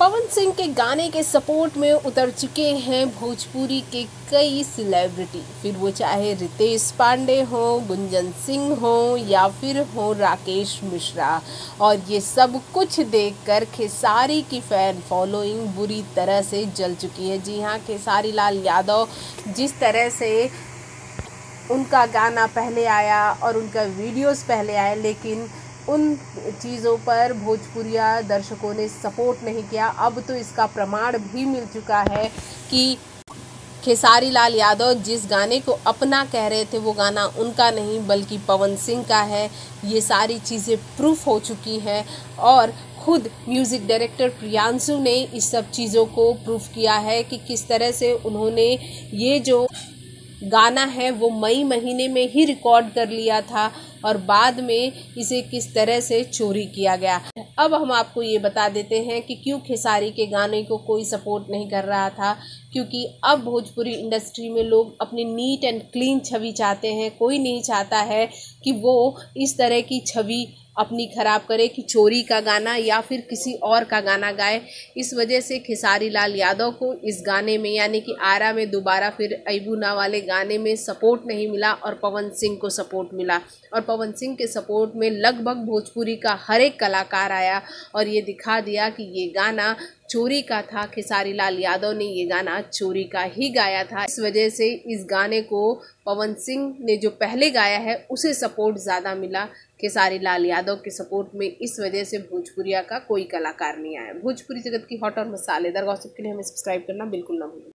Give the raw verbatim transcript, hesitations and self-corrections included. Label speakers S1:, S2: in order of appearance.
S1: पवन सिंह के गाने के सपोर्ट में उतर चुके हैं भोजपुरी के कई सेलिब्रिटी, फिर वो चाहे रितेश पांडे हो, गुंजन सिंह हो या फिर हो राकेश मिश्रा। और ये सब कुछ देखकर खेसारी की फ़ैन फॉलोइंग बुरी तरह से जल चुकी है। जी हाँ, खेसारी लाल यादव जिस तरह से उनका गाना पहले आया और उनका वीडियोस पहले आए, लेकिन उन चीज़ों पर भोजपुरिया दर्शकों ने सपोर्ट नहीं किया। अब तो इसका प्रमाण भी मिल चुका है कि खेसारी लाल यादव जिस गाने को अपना कह रहे थे वो गाना उनका नहीं बल्कि पवन सिंह का है। ये सारी चीज़ें प्रूफ हो चुकी हैं और खुद म्यूज़िक डायरेक्टर प्रियांशु ने इस सब चीज़ों को प्रूफ किया है कि किस तरह से उन्होंने ये जो गाना है वो मई महीने में ही रिकॉर्ड कर लिया था और बाद में इसे किस तरह से चोरी किया गया। अब हम आपको ये बता देते हैं कि क्यों खेसारी के गाने को कोई सपोर्ट नहीं कर रहा था, क्योंकि अब भोजपुरी इंडस्ट्री में लोग अपनी नीट एंड क्लीन छवि चाहते हैं। कोई नहीं चाहता है कि वो इस तरह की छवि अपनी ख़राब करे कि चोरी का गाना या फिर किसी और का गाना गाए। इस वजह से खेसारी लाल यादव को इस गाने में यानी कि आरा में दोबारा फिर अबूना वाले गाने में सपोर्ट नहीं मिला और पवन सिंह को सपोर्ट मिला। और पवन सिंह के सपोर्ट में लगभग भोजपुरी का हर एक कलाकार आया और ये दिखा दिया कि ये गाना चोरी का था। खेसारी लाल यादव ने ये गाना चोरी का ही गाया था। इस वजह से इस गाने को पवन सिंह ने जो पहले गाया है उसे सपोर्ट ज़्यादा मिला खेसारी लाल यादव के सपोर्ट में। इस वजह से भोजपुरिया का कोई कलाकार नहीं आया। भोजपुरी जगत की हॉट और मसालेदार गॉसिप के लिए हमें सब्सक्राइब करना बिल्कुल ना भूलें।